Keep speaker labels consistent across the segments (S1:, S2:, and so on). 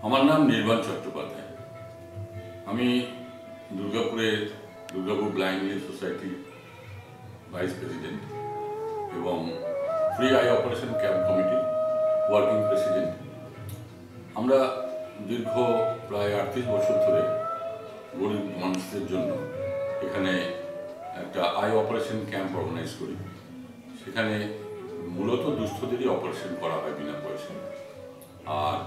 S1: আমার নাম নির্বাণ চট্টোপাধ্যায়। আমি দুর্গাপুরের Durgapur blind relief society vice president এবং free eye operation camp committee working president. আমরা দীর্ঘ প্রায় 38 বছর ধরে গরিব মানুষদের জন্য এখানে একটা আই অপারেশন ক্যাম্প অর্গানাইজ করি। সেখানে মূলত দুস্থদেরই অপারেশন করা হয় বিনা পয়সায়। আর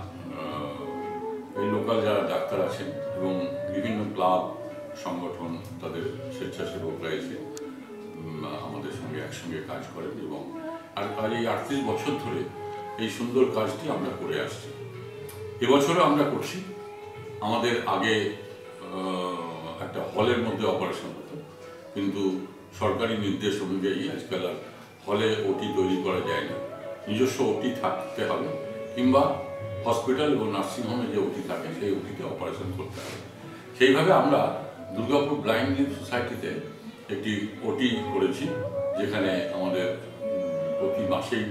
S1: এই লোকাল যারা ডাক্তার আছেন এবং বিভিন্ন ক্লাব সংগঠন তাদের স্বেচ্ছাসেবকরা এসে আমাদের সঙ্গে একসঙ্গে কাজ করেন এবং আর এই 38 বছর ধরে এই সুন্দর কাজটি আমরা করে আসছি। এবছরও আমরা করছি। আমাদের আগে একটা হলের মধ্যে অপারেশন হতো, কিন্তু সরকারি নির্দেশ অনুযায়ী আজকাল আর হলে ওটি তৈরি করা যায় না, নিজস্ব ওটি থাকতে হবে কিংবা হসপিটাল এবং নার্সিংহোমে যে ওটি থাকে সেই ওটিতে অপারেশন করতে হবে। সেইভাবে আমরা দুর্গাপুর ব্লাইন্ড রিলিফ সোসাইটিতে একটি ওটি করেছি, যেখানে আমাদের প্রতি মাসেই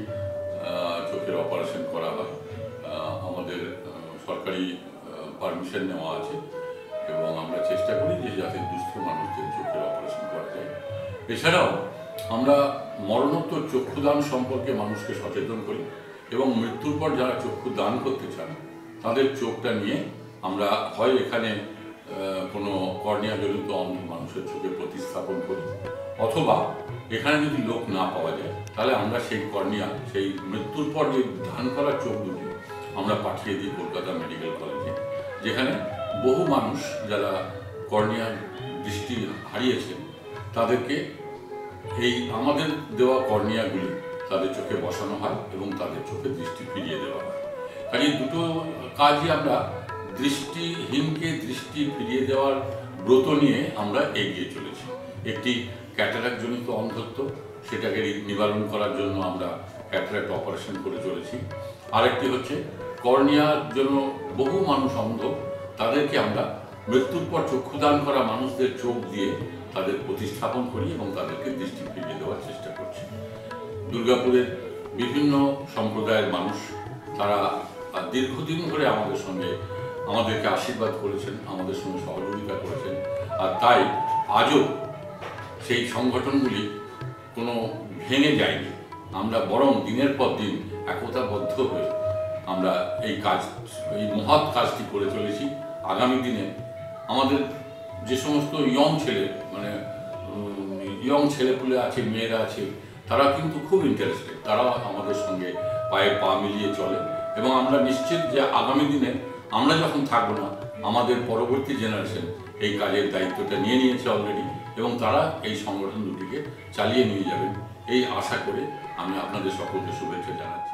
S1: চোখের অপারেশন করা হয়। আমাদের সরকারি পারমিশন নেওয়া আছে এবং আমরা চেষ্টা করি যে যাতে দুস্থ মানুষদের চোখের অপারেশন করা যায়। এছাড়াও আমরা মরণোত্তর চক্ষুদান সম্পর্কে মানুষকে সচেতন করি এবং মৃত্যুর পর যারা চক্ষু দান করতে চান তাদের চোখটা নিয়ে আমরা হয় এখানে কোনো কর্নিয়া জনিত অন্ধ মানুষের চোখে প্রতিস্থাপন করি, অথবা এখানে যদি লোক না পাওয়া যায় তাহলে আমরা সেই কর্নিয়া, সেই মৃত্যুর পর যে দান করা চোখ দুটি আমরা পাঠিয়ে দিই কলকাতা মেডিকেল কলেজে, যেখানে বহু মানুষ যারা কর্নিয়ার দৃষ্টি হারিয়েছেন তাদেরকে এই আমাদের দেওয়া কর্নিয়াগুলি তাদের চোখে বসানো হয় এবং তাদের চোখে দৃষ্টি ফিরিয়ে দেওয়া হয়। কাজে দুটো কাজই আমরা দৃষ্টিহীনকে দৃষ্টি ফিরিয়ে দেওয়ার ব্রত নিয়ে আমরা এগিয়ে চলেছি। একটি ক্যাটারাক্ট জনিত অন্ধত্ব, সেটাকে নিবারণ করার জন্য আমরা ক্যাটারাক্ট অপারেশন করে চলেছি। আরেকটি হচ্ছে কর্নিয়ার জন্য বহু মানুষ অন্ধ, তাদেরকে আমরা মৃত্যুর পর চক্ষুদান করা মানুষদের চোখ দিয়ে তাদের প্রতিস্থাপন করি এবং তাদেরকে দৃষ্টি ফিরিয়ে দেওয়ার চেষ্টা করছি। দুর্গাপুরের বিভিন্ন সম্প্রদায়ের মানুষ তারা দীর্ঘদিন ধরে আমাদেরকে আশীর্বাদ করেছেন, আমাদের সঙ্গে সহযোগিতা করেছেন। আর তাই আজও সেই সংগঠনগুলি কোনো ভেঙে যায়নি। আমরা বরং দিনের পর দিন একতাবদ্ধ হয়ে আমরা এই মহৎ কাজটি করে চলেছি। আগামী দিনে আমাদের যে সমস্ত ইয়ং ছেলেপুলে আছে, মেয়েরা আছে, তারা কিন্তু খুব ইন্টারেস্টেড, তারাও আমাদের সঙ্গে পায়ে পা মিলিয়ে চলে এবং আমরা নিশ্চিত যে আগামী দিনে আমরা যখন থাকবো না, আমাদের পরবর্তী জেনারেশন এই কাজের দায়িত্বটা নিয়ে নিয়েছে অলরেডি এবং তারা এই সংগঠন দুটিকে চালিয়ে নিয়ে যাবেন এই আশা করে আমি আপনাদের সকলকে শুভেচ্ছা জানাচ্ছি।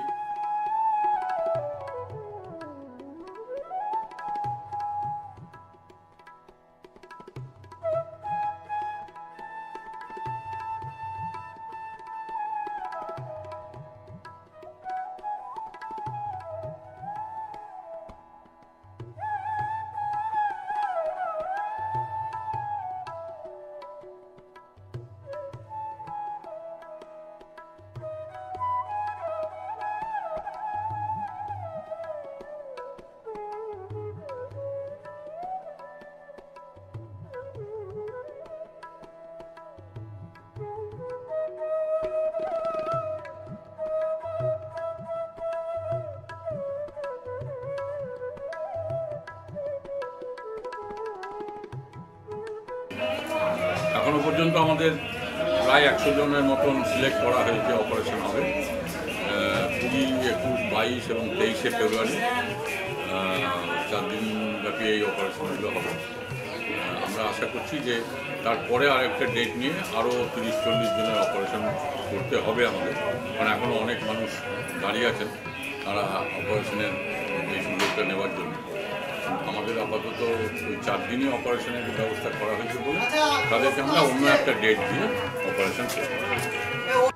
S1: এখনো পর্যন্ত আমাদের প্রায় 100 জনের মতন সিলেক্ট করা হয়েছে অপারেশন হবে 20, 21, 22 এবং 23শে ফেব্রুয়ারি, 4 দিন ব্যাপী এই অপারেশনগুলো হবে। আমরা আশা করছি যে তারপরে আরেকটা ডেট নিয়ে আরও 30-40 জনের অপারেশন করতে হবে আমাদের, কারণ এখনও অনেক মানুষ দাঁড়িয়ে আছেন তারা অপারেশনের এই সুযোগটা নেওয়ার জন্য। আমাদের আপাতত ওই 4 দিনই অপারেশনের ব্যবস্থা করা হয়েছে বলে তাদেরকে আমরা অন্য একটা ডেট দিয়ে অপারেশন করব।